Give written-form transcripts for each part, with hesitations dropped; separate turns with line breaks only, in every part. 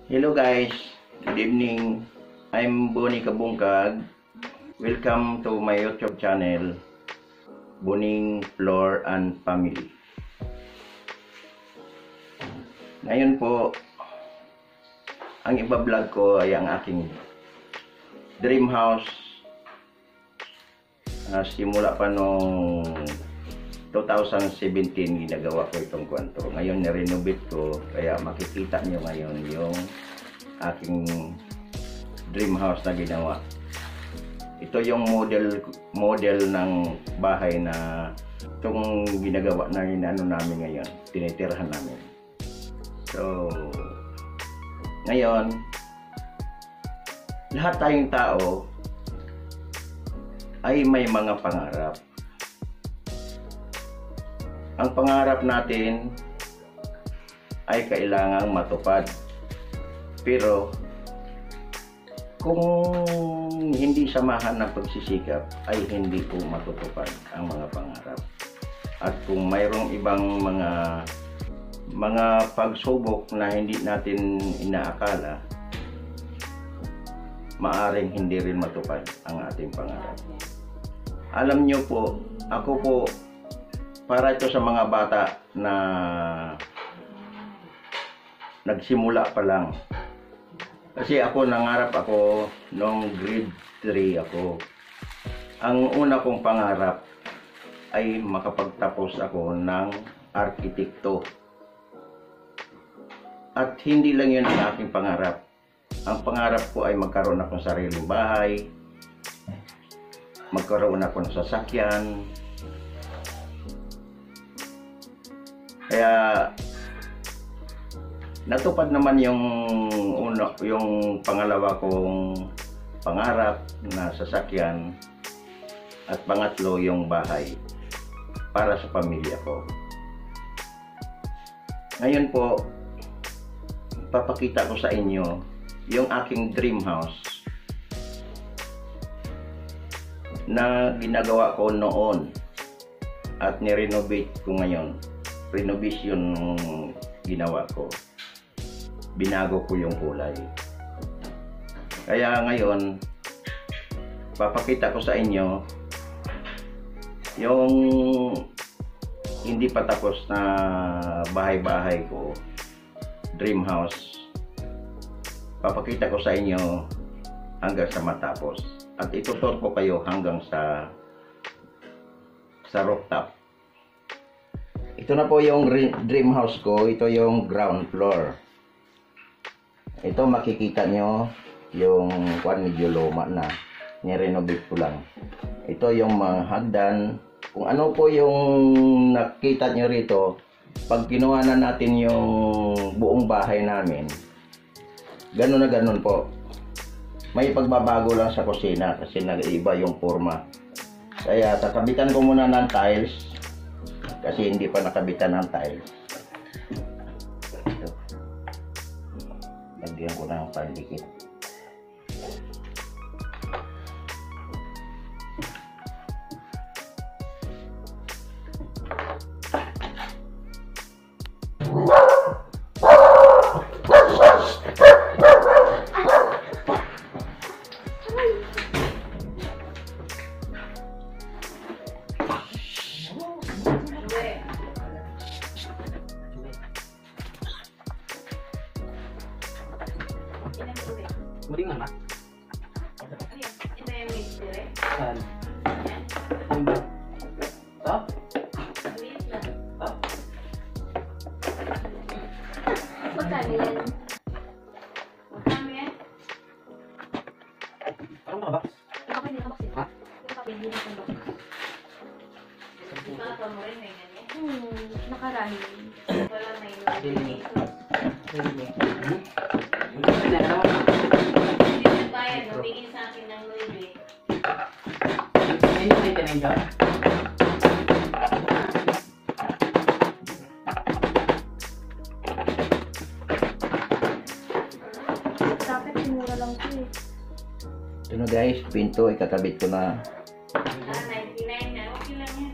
Hello guys, good evening. I'm Boni Kabungkag. Welcome to my YouTube channel, Boning Flor and Family. Ngayon po, ang iba-vlog ko ay ang aking dream house. Simula pa noong 2017 ginagawa ko itong kwanto. Ngayon nirenovate ko, kaya makikita nyo ngayon yung aking dream house na ginawa. Ito yung model ng bahay na itong ginagawa na namin ngayon, tinitirahan namin. So ngayon, lahat tayong tao ay may mga pangarap. Ang pangarap natin ay kailangang matupad. Pero kung hindi samahan ng pagsisikap ay hindi po matutupad ang mga pangarap. At kung mayroong ibang mga pagsubok na hindi natin inaakala, maaring hindi rin matupad ang ating pangarap. Alam nyo po, ako po, para ito sa mga bata na nagsimula pa lang. Kasi ako, nangarap ako noong grade 3 ako. Ang una kong pangarap ay makapagtapos ako ng arkitekto. At hindi lang yun ang aking pangarap. Ang pangarap ko ay magkaroon ako ng sariling bahay, magkaroon ako ng sasakyan. Kaya natupad naman yung pangalawa kong pangarap na sasakyan, at pangatlo yung bahay para sa pamilya ko. Ngayon po, papakita ko sa inyo yung aking dream house na ginagawa ko noon at ni-renovate ko ngayon. Renovation ginawa ko. Binago ko yung kulay. Kaya ngayon, papakita ko sa inyo yung hindi pa tapos na bahay-bahay ko, dream house. Papakita ko sa inyo hanggang sa matapos. At itutur ko kayo hanggang sa rooftop. Ito na po yung dream house ko. Ito yung ground floor. Ito makikita nyo yung medyo luma na. Ni-renovate ko lang. Ito yung mga hagdan. Kung ano po yung nakita nyo rito, pag kinuha na natin yung buong bahay namin, ganun na ganun po. May pagbabago lang sa kusina kasi nag-iba yung forma. Kaya tatabitan ko muna ng tiles. Kasi hindi pa nakabitan ng tiles. Ito. Lagyan ko na ng pandikit.
Mendingan lah.
Ito yung mixture eh.
Saan? Stop?
Maliit lang.
Stop?
Magkano yan? Magkano yan?
Parang nakabox.
Yung papel nila box eh.
Ha?
Yung papel nila sa box. Diba ako mo rin may ganyan? Nakarami. Wala may laminator. Bigyan sa akin ng Louis.
Ini may tinenga.
Dapat simura lang ito eh.
Ito na guys, pinto ikakabit ko na.
99 na. Okay lang yan.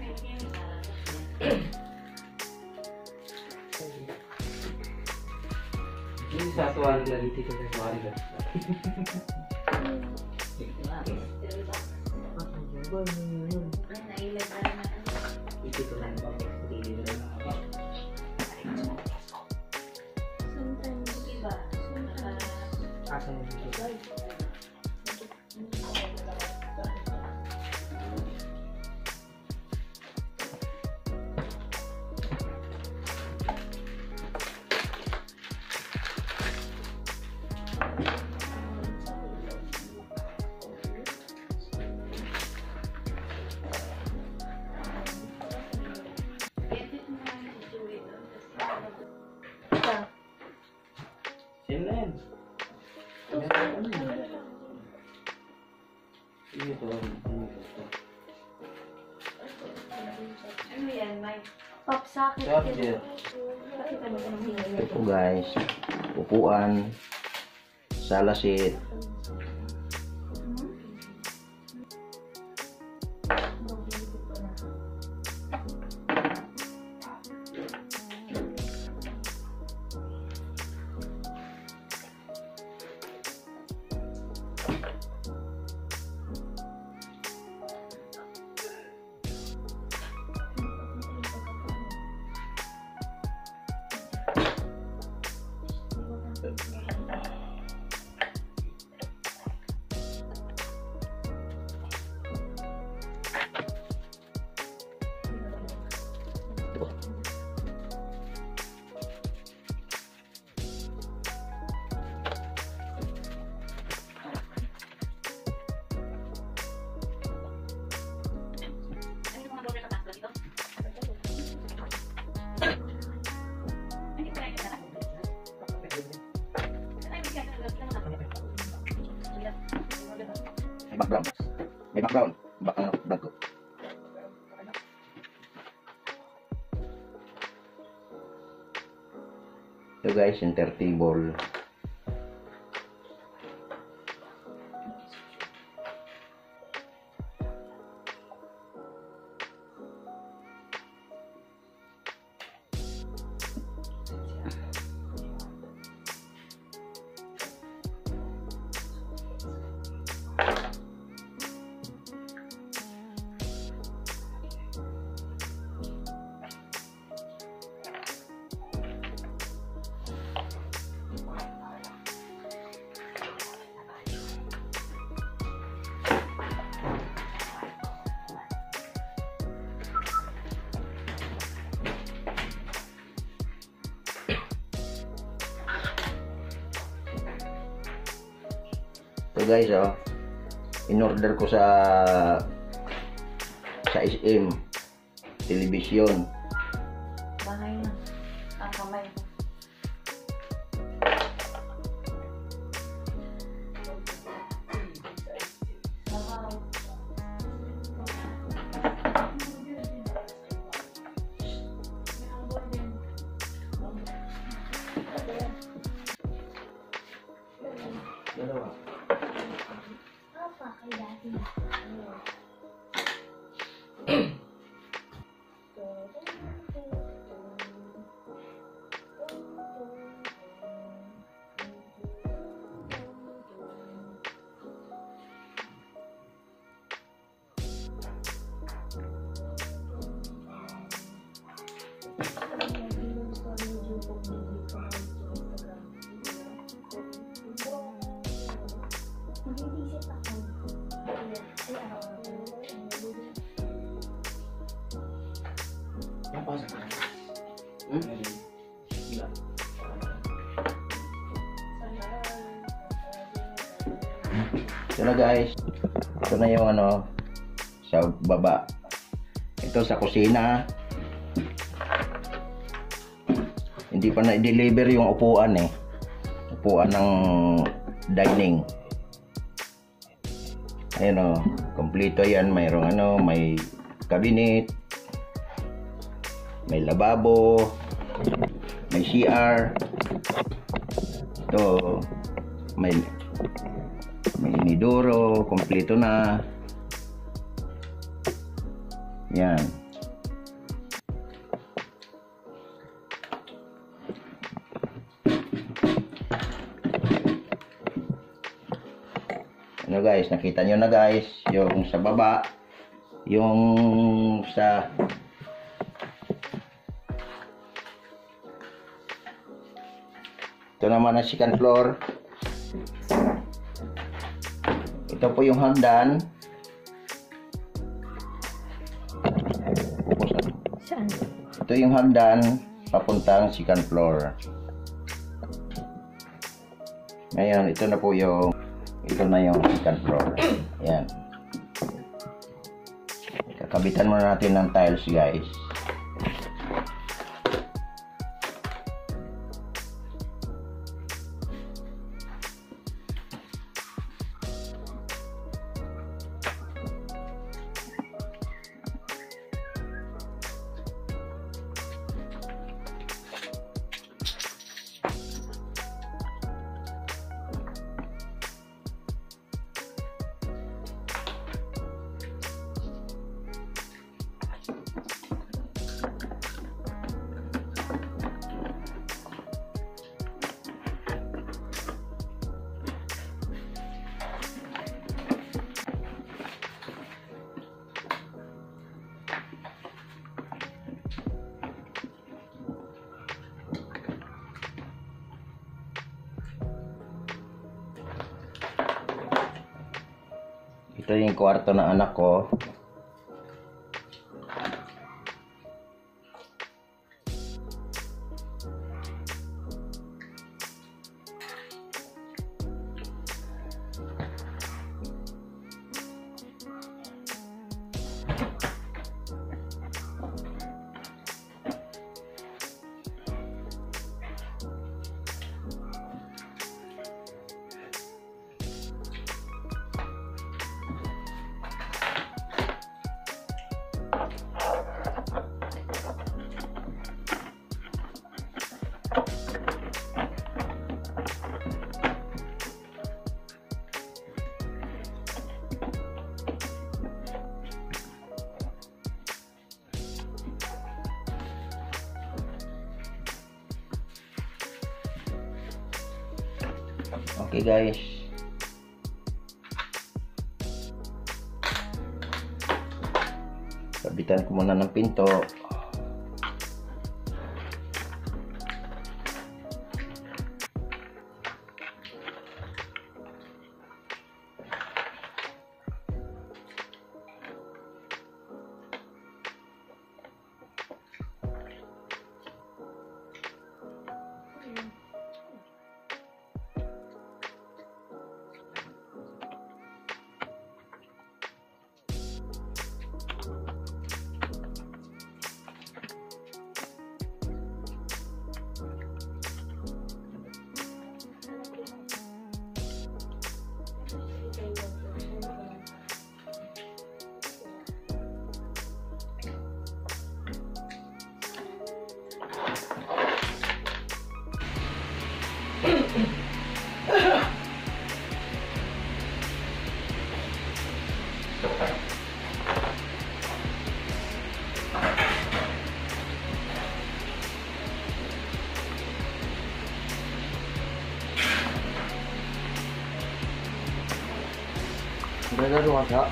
Ini satuan lagi dito sa sorry ba?
Nailag na naman.
Dito lang ba? Dito lang ako.
Sometimes, iba.
Asa mo dito? Yan na yan. Dito.
Ano yan, Mike? Pop socket.
Charger.
Bakit ano ka nang hinay?
Ito guys, upuan, sala seat. May background. May background. Background ko. Ito guys, center table. Ito guys, oh, in-order ko sa SM television.
Bahay na. Kamay.
Dalawa. Yang pasang. Gila.
Ito na guys. Ito na yung ano sa baba. Ito sa kusina. Hindi pa na-deliver yung upuan eh. Upuan ng dining. Ayan o, kompleto yan. Mayroong ano, may cabinet, may lababo, may CR. Ito, may inidoro, kompleto na. Yan. Ano guys, nakita nyo na guys, yung sa baba, yung sa ito naman ang second floor. Ito po yung hagdan.
Saan?
Ito yung hagdan papuntang second floor. Ngayon, ito na yung second floor. Ayan. Kakabitan muna natin ng tiles guys. Ito yung kwarto ng anak ko. Okay guys. Kabitan ko muna ng pinto.
Udah rumah kak.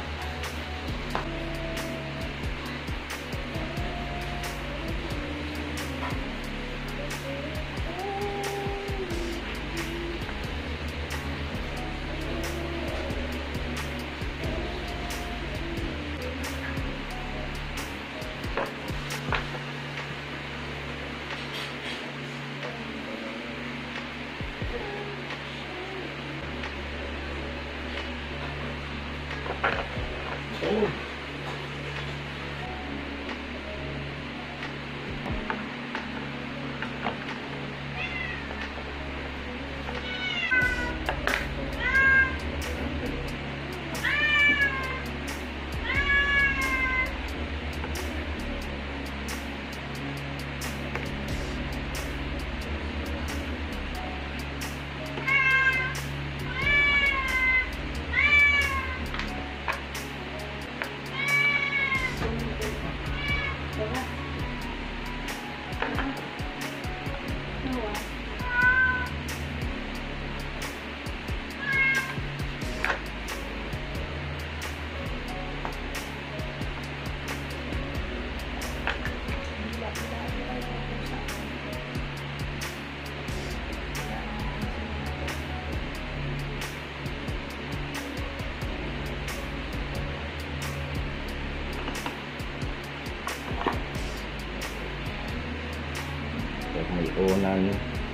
unan.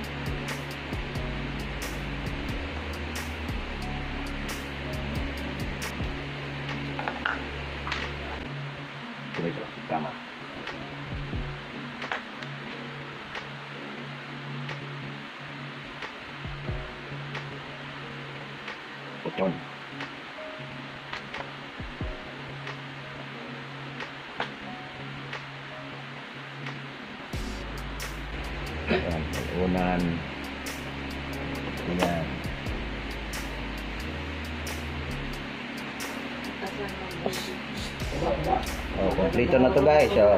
Ito, tama. Puton. Ayan, unan. Ayan. Oh, kompleto na to guys. Oh.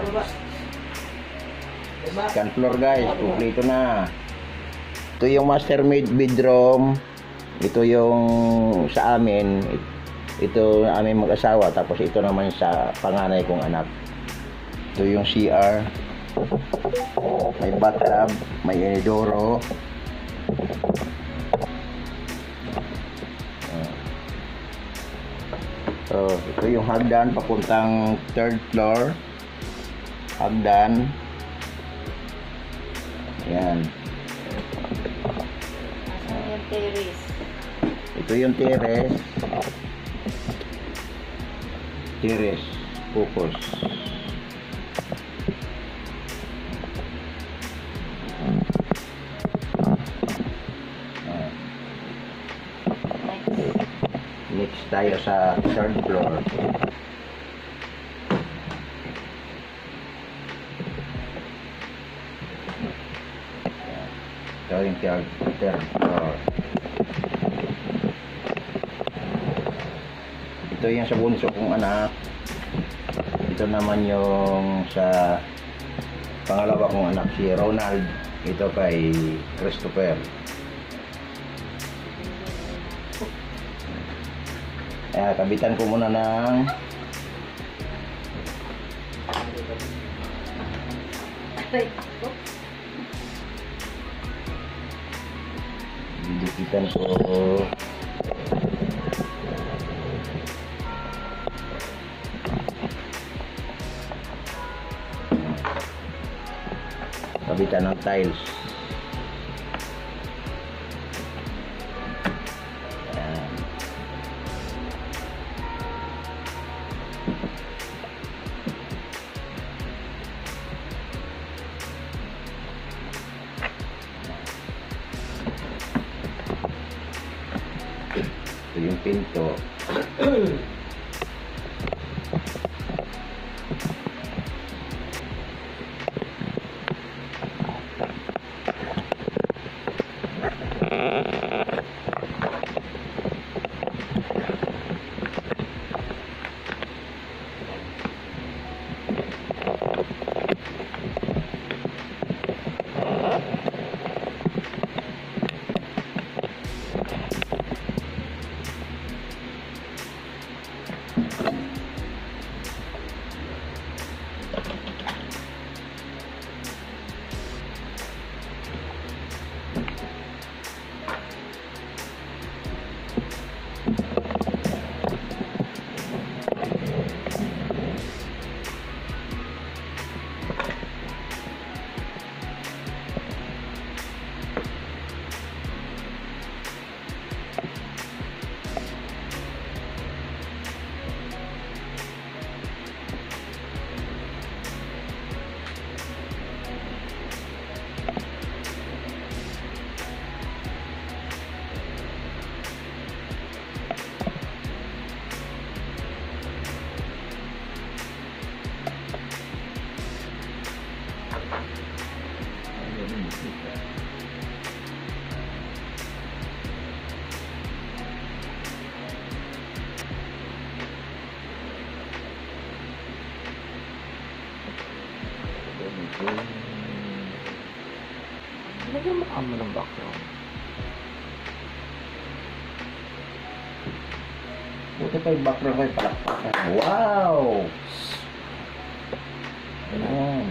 Second floor guys, kompleto na. Ito yung master bedroom. Ito yung sa amin. Ito aming mag-asawa. Tapos ito naman sa panganay kong anak. Ito yung CR. May bathtub, may inodoro. So, ito yung hagdan papuntang third floor. Hagdan. Ayan.
Asan yung terrace?
Ito yung terrace. Terrace. Focus. Next tayo sa third floor. Ito yung third floor. Ito yung sa bunso kong anak. Ito naman yung sa pangalawa kong anak, si Ronald. Ito kay Christopher. Kabitan ko muna ng didikitan ko. Kabitan ng tiles. Ito yung pinto.
Lagyan mo kamo ng background.
Buti pa yung background ko yung palakpakan. Wow! Ayan.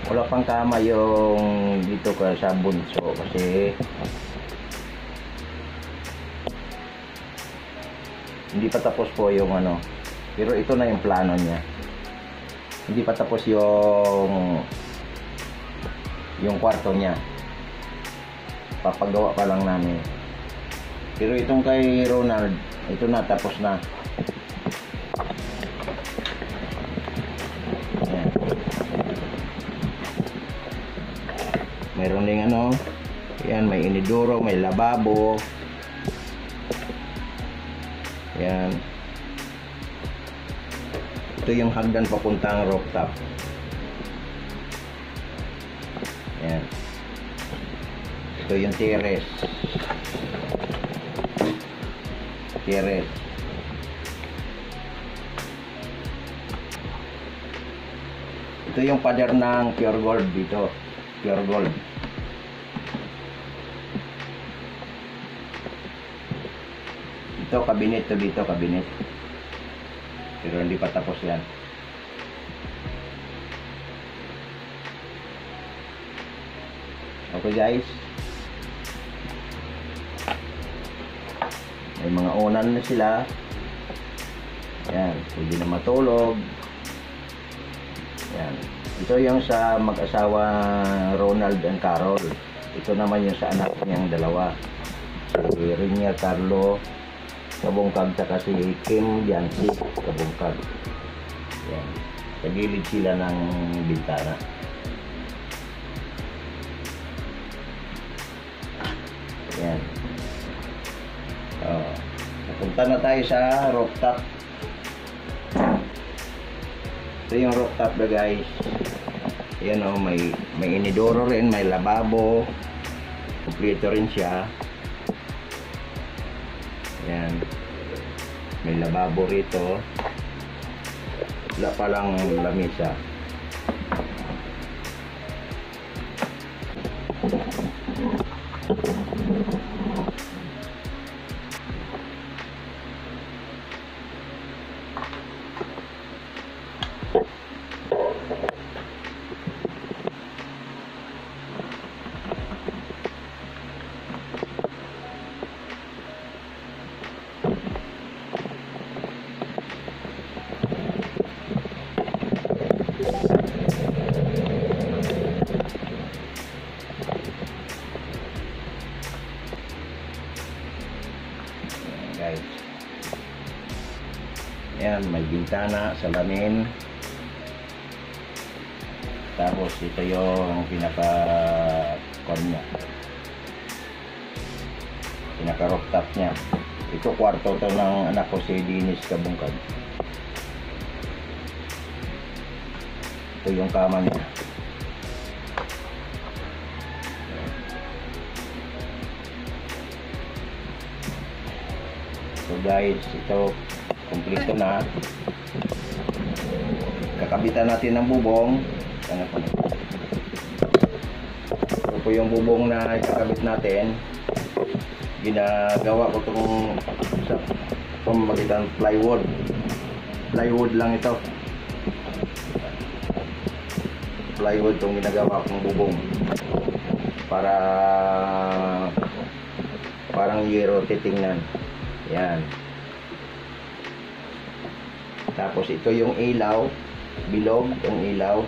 Wala pang kama yung dito ka sa bunso kasi hindi pa tapos po yung ano. Pero ito na yung plano niya. Hindi pa tapos yung kwarto niya. Papagawa pa lang namin. Pero itong kay Ronald, ito na, tapos na. Ayan. Mayroon ding ano, yan, may inidoro, may lababo. Yan. Ito yung hagdan papuntang rooftop. Yan. Ito yung terrace. Terrace. Ito yung pader ng pure gold dito. Pure gold. Ito cabinet to dito, cabinet. Pero hindi pa tapos yan. Okay guys. May mga unan na sila. Yan, pwede na matulog. Yan. Ito yung sa mag-asawa Ronald and Carol. Ito naman yung sa anak niyang dalawa. Si Rinya Carlo Kabungkag saka si Kim Yancy Kabungkag. Yan. Sa gilid sila ng bintana. Yan. Punta na tayo sa rooftop. Ito yung rooftop na guys. Yan o, may inidoro rin, may lababo. Kompleto rin siya. Yan. May lababo rito. Wala palang lamisa. Guys. Ayan, may bintana, salamin. Tapos ito yung pinaka-con niya. Pinaka-rooftop niya. Ito kwarto to ng anak ko si Dennis Kabungkag. Ito yung kama niya. So guys, ito kumpleto na. Kakabitan natin ng bubong. Ito po yung bubong na ikakabit natin. Ginagawa ko itong sa pamamagitan plywood. Plywood lang ito. Plywood itong ginagawa kong bubong. Para parang yero titingnan. Yan. Tapos ito yung ilaw, bilog ang ilaw.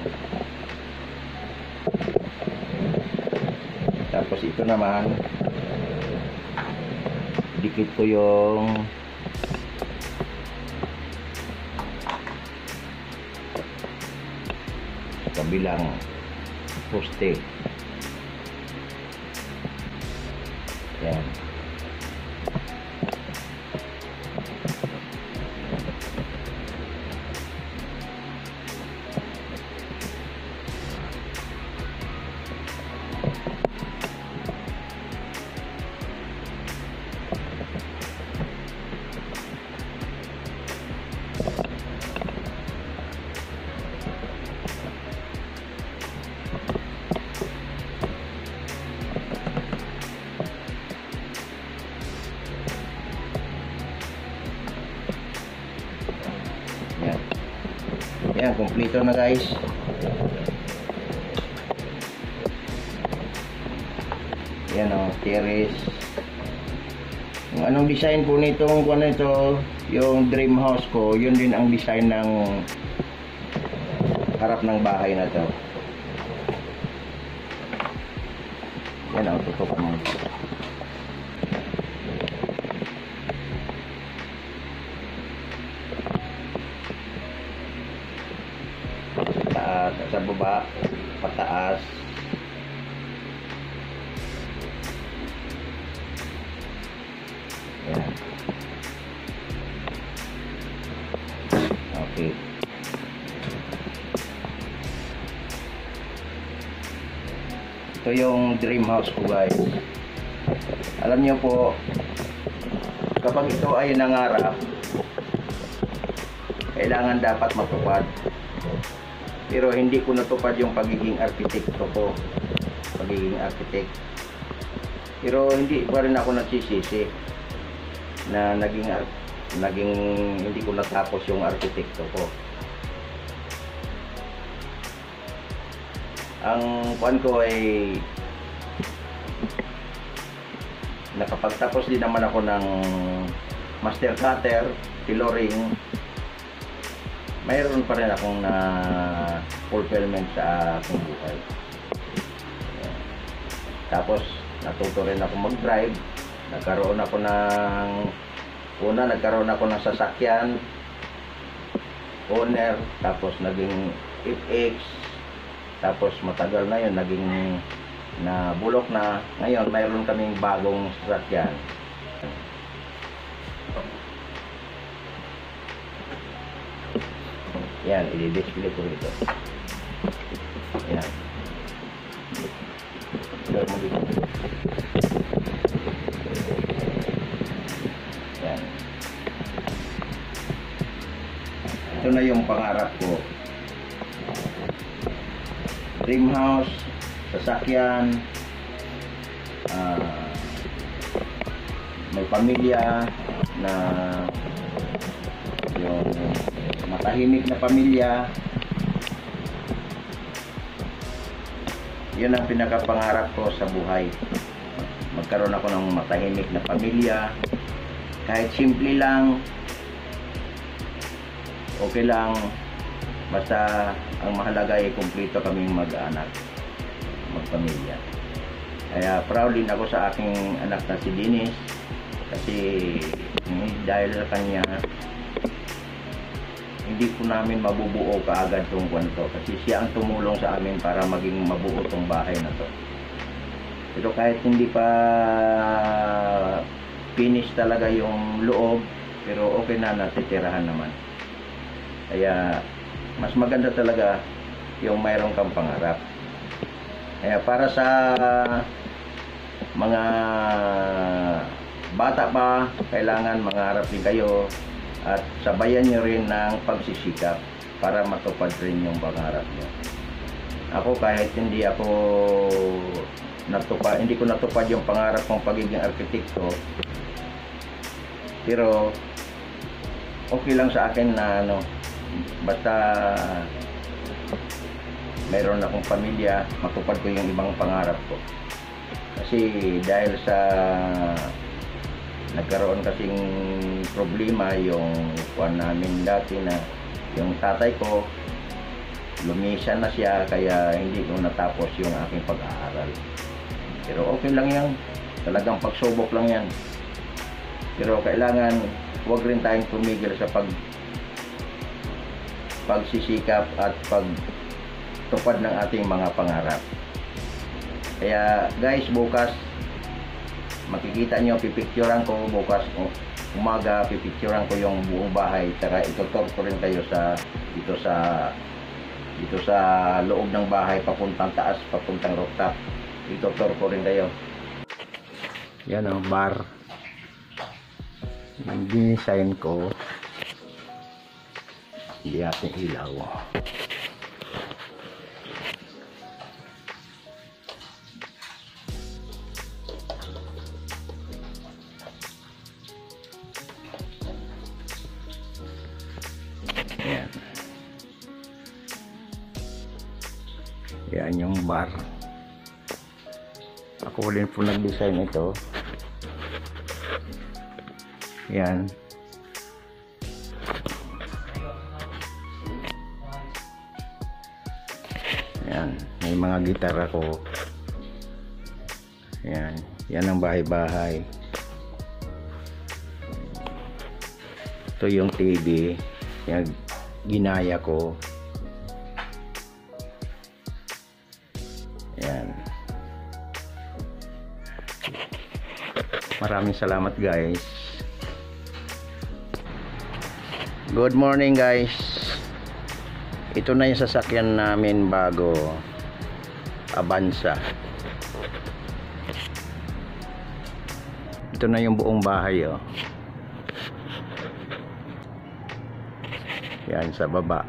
Tapos ito naman, dikit ko yung kabilang poste. Yan. Yan, kumpleto na guys. Yan o, terrace. Yung anong design po nitong kung ano ito, yung dream house ko, yun din ang design ng harap ng bahay na to. Yan o, tutok mo. Taas, sa baba, pataas. Yan. Okay. Ito yung dream house ko, guys. Alam niyo po, kapag ito ay nangarap, kailangan dapat matupad. Pero hindi ko natupad yung pagiging arkitekto ko. Pagiging architect. Pero hindi pa rin ako nagsisisi na naging hindi ko natapos yung arkitekto ko. Ang kuan ko ay nakapagtapos din naman ako ng master cutter, tailoring. Mayroon pa rin akong na fulfillment sa aking buhay. Tapos natuto rin ako mag-drive. Nagkaroon ako ng sasakyan, owner, tapos naging FX, tapos matagal na yun, naging na bulok na. Ngayon mayroon kaming bagong sasakyan. Yan, i-display ko dito. Yan. Yan. Ito na yung pangarap ko. Dream house, sasakyan, may pamilya na yung matahimik na pamilya. Yun ang pinakapangarap ko sa buhay. Magkaroon ako ng matahimik na pamilya. Kahit simple lang, okay lang. Basta ang mahalaga ay kumpleto kaming mag-anak, magpamilya. Kaya proud din ako sa aking anak na si Dennis. Kasi dahil sa kanya, hindi po namin mabubuo kaagad itong kwento kasi siya ang tumulong sa amin para maging mabuo itong bahay na to. Pero kahit hindi pa finish talaga yung loob, pero okay na, natitirahan naman. Kaya mas maganda talaga yung mayroon kang pangarap. Kaya para sa mga bata pa, kailangan mangarap din kayo. At sabayan nyo rin ng pagsisikap para matupad rin yung pangarap nyo. Ako kahit hindi ko natupad yung pangarap kong pagiging arkitekto, pero okay lang sa akin na basta mayroon akong pamilya, matupad ko yung ibang pangarap ko. Kasi dahil sa nagkaroon kasing problema yung kuwan namin dati na yung tatay ko lumisan na siya, kaya hindi ko natapos yung aking pag-aaral. Pero okay lang yan, talagang pagsubok lang yan. Pero kailangan huwag rin tayong tumigil sa pagsisikap at pagtupad ng ating mga pangarap. Kaya guys, bukas makikita nyo, pipicturean ko bukas umaga, pipicturean ko yung buong bahay, tsaka itutur ko rin kayo dito sa loob ng bahay, papuntang taas, papuntang rooftop. Itutur ko rin kayo. Yan ang bar. Yung design ko, hindi ating ilaw. Yan. Yan yung bar. Ako rin po nag-design ito. Yan. Yan. May mga gitar ako. Yan. Yan ang bahay-bahay. Ito yung TV. Yan. Ginaya ko. Yan. Maraming salamat guys. Good morning guys. Ito na yung sasakyan namin bago, Avanza. Ito na yung buong bahay oh. Yan sa baba.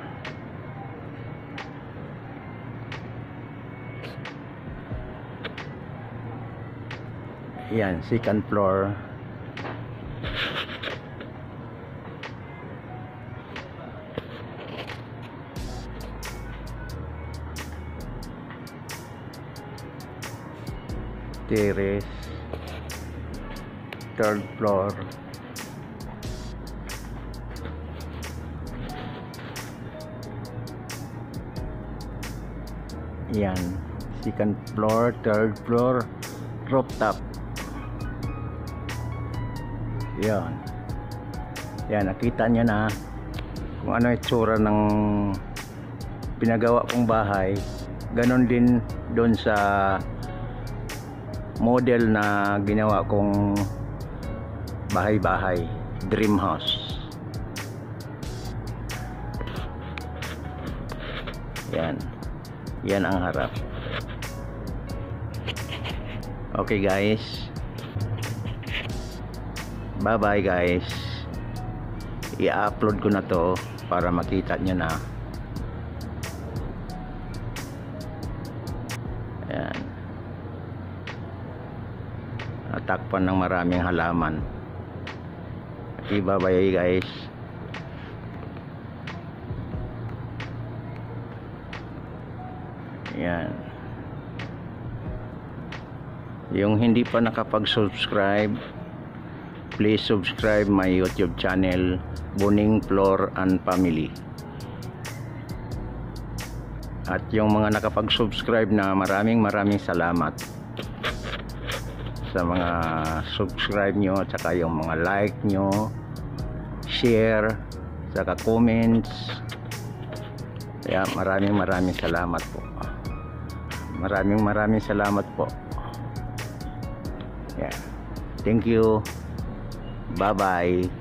Yan, second floor. Terrace. Third floor. Yan, second floor, third floor, rooftop. Yan. Yan, nakita nyo na kung ano itsura ng pinagawa kong bahay. Ganon din doon sa model na ginawa kong bahay-bahay, dream house. Yan. Yan ang harap. Okay guys. Bye bye guys. I-upload ko na to para makita nyo na. Ayan. Natakpan ng maraming halaman. Okay, bye bye guys. Ayan. Yung hindi pa nakapag-subscribe, please subscribe my YouTube channel, Boning Floor and Family. At yung mga nakapag-subscribe na, maraming salamat sa mga subscribe nyo, at saka yung mga like nyo, share, saka comments. Kaya maraming salamat po. Maraming salamat po. Yeah. Thank you. Bye bye.